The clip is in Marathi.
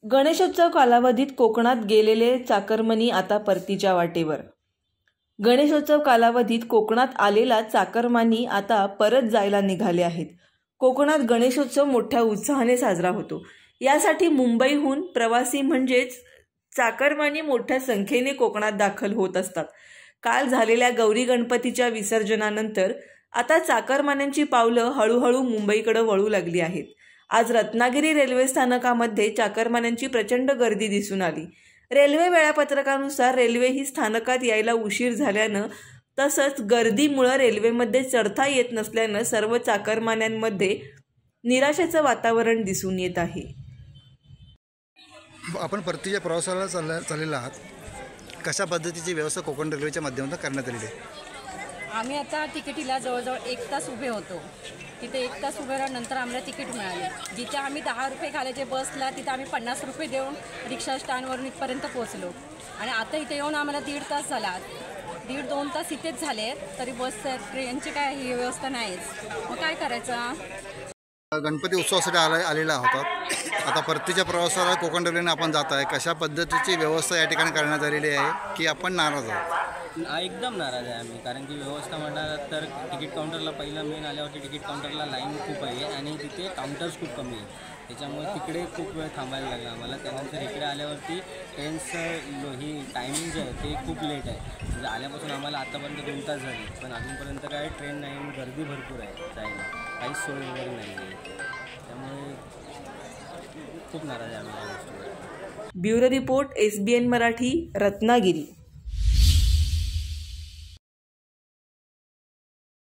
गणेशोत्सव कालावधीत कोकणात गेलेले चाकरमानी आता परतीच्या वाटेवर। गणेशोत्सव कालावधीत कोकणात आलेला चाकरमानी आता परत जायला निघाले आहेत। कोकणात गणेशोत्सव मोठ्या उत्साहाने साजरा होतो। यासाठी मुंबईहून प्रवासी म्हणजेच चाकरमानी मोठ्या संख्येने कोकणात दाखल होत असतात। काल झालेल्या गौरी गणपतीच्या विसर्जनानंतर आता चाकरमान्यांची पावलं हळूहळू मुंबईकडे वळू लागली आहेत। आज रत्नागिरी रेल्वे स्थानकामध्ये चाकरमान्यांची प्रचंड गर्दी दिसून आली। रेल्वे वेळापत्रकानुसार रेल्वे ही स्थानकात यायला उशीर झाल्यानं तसंच गर्दीमुळे रेल्वेमध्ये चढता येत नसल्यानं सर्व चाकरमान्यांमध्ये निराशेचं वातावरण दिसून येत आहे। आपण परतीच्या प्रवासाला चाललेला आहात, कशा पद्धतीची व्यवस्था कोकण रेल्वेच्या माध्यमातून करण्यात आलेली आहे? आम्ही आता तिकिटीला जवळजवळ 1 तास उभे होतो। तिथे 1 तास उभे राहिल्यानंतर आम्हाला तिकीट मिळाले। जिथे आम्ही 10 रुपये घालायचे बसला तिथे आम्ही 50 रुपये देऊन रिक्षा स्टँडवरून इथपर्यंत पोहोचलो। आणि आता इथे येऊन आम्हाला 1.5 तास झाला, 1.5-2 तास इथेच झाले तरी बस ट्रेनची काय ही व्यवस्था नाहीच। मग काय करायचं? गणपती उत्सवासाठी आलेला होता, आता परतीच्या प्रवासाला कोकण रेल्वेने आपण जात आहे, कशा पद्धतीची व्यवस्था या ठिकाणी करण्यात आलेली आहे की आपण नाराज आहोत? एकदम नाराज आहे आम्ही, कारण की व्यवस्था म्हणाल तर तिकीट काउंटरला पहिलं मेन आल्यावरती तिकीट काउंटरला लाईन खूप आहे आणि तिथे काउंटर्स खूप कमी आहे, त्याच्यामुळे तिकडे खूप वेळ थांबायला लागला आम्हाला। त्यानंतर इकडे आल्यावरती ट्रेन्सचं ही टायमिंग जे आहे ते खूप लेट आहे, म्हणजे आल्यापासून आम्हाला आतापर्यंत 2 तास झाले पण अजूनपर्यंत काय ट्रेन नाही, गर्दी भरपूर आहे जायला, काहीच सोय वगैरे नाही आहे, त्यामुळे खूप नाराज आहे आम्ही या गोष्टीवर। Bureau report, SBN Marathi, Ratnagiri.